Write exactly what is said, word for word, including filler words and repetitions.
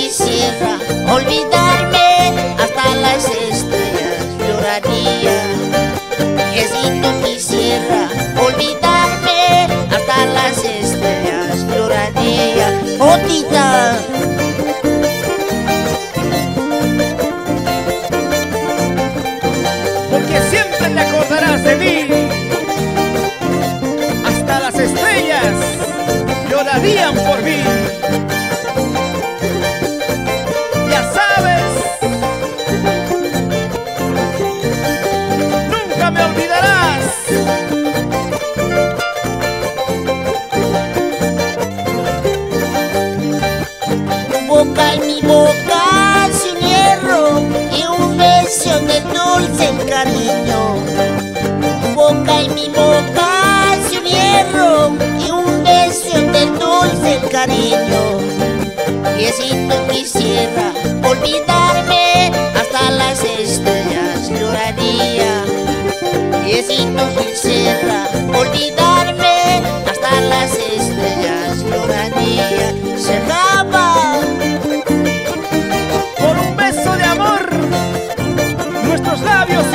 quisiera olvidarme, hasta las estrellas lloraría. Y si no quisiera olvidarme, hasta las estrellas lloraría. Otita. Porque siempre te acordarás de mí. Hasta las estrellas llorarían por mí. Ya sabes, nunca me olvidarás. Boca en mi boca sin hierro y un beso de dulce cariño. Boca en mi boca sin hierro y un beso de dulce cariño. Y si no quisiera olvidarme, hasta las estrellas lloraría. Y si no quisiera olvidarme, hasta las estrellas lloraría. Se acaba. Por un beso de amor, nuestros labios